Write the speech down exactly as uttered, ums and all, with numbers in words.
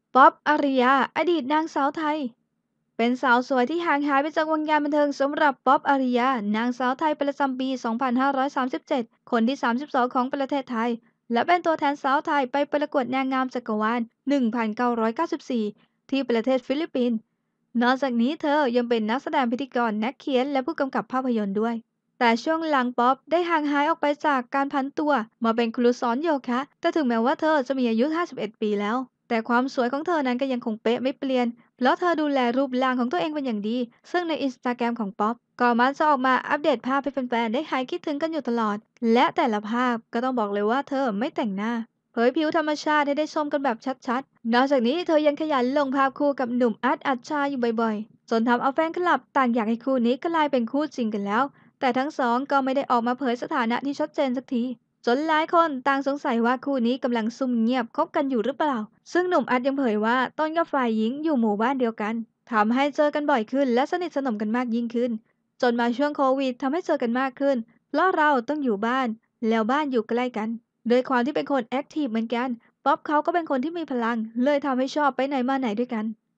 ป๊อบอาริยาอดีตนางสาวไทยเป็นสาวสวยที่ห่างหายไปจากวงการบันเทิงสำหรับป๊อบอาริยานางสาวไทยประจำปี สองพันห้าร้อยสามสิบเจ็ด คนที่ สามสิบสอง ของประเทศไทยและเป็นตัวแทนสาวไทยไปประกวดนางงามจักรวาล หนึ่งพันเก้าร้อยเก้าสิบสี่ ที่ประเทศฟิลิปปินส์นอกจากนี้เธอยังเป็นนักแสดงพิธีกรนักเขียนและผู้กำกับภาพยนตร์ด้วยแต่ช่วงหลังป๊อบได้ห่างหายออกไปจากการพันตัวมาเป็นครูสอนโยคะแต่ถึงแม้ว่าเธอจะมีอายุ ห้าสิบเอ็ด ปีแล้ว แต่ความสวยของเธอนั้นก็ยังคงเป๊ะไม่เปลี่ยนเพราะเธอดูแลรูปร่างของตัวเองเป็นอย่างดี ซึ่งใน อินสตาแกรม ของป๊อปก็มักจะออกมาอัปเดตภาพให้แฟนๆได้หายคิดถึงกันอยู่ตลอด และแต่ละภาพก็ต้องบอกเลยว่าเธอไม่แต่งหน้า เผยผิวธรรมชาติให้ได้ชมกันแบบชัดๆ นอกจากนี้เธอยังขยันลงภาพคู่กับหนุ่มอาร์ตอัชชาอยู่บ่อยๆ จนทำเอาแฟนคลับต่างอยากให้คู่นี้กลายเป็นคู่จริงกันแล้ว แต่ทั้งสองก็ไม่ได้ออกมาเผยสถานะที่ชัดเจนสักทีจนหลายคนต่างสงสัยว่าคู่นี้กำลังซุ่มเงียบคบกันอยู่หรือเปล่าซึ่งหนุ่มอัดยังเผยว่าตนกับฝ่ายหญิงอยู่หมู่บ้านเดียวกันทำให้เจอกันบ่อยขึ้นและสนิทสนมกันมากยิ่งขึ้นจนมาช่วงโควิดทำให้เจอกันมากขึ้นเพราะเราต้องอยู่บ้านแล้วบ้านอยู่ใกล้กันโดยความที่เป็นคนแอคทีฟเหมือนกันป๊อปเขาก็เป็นคนที่มีพลังเลยทำให้ชอบไปไหนมาไหนด้วยกัน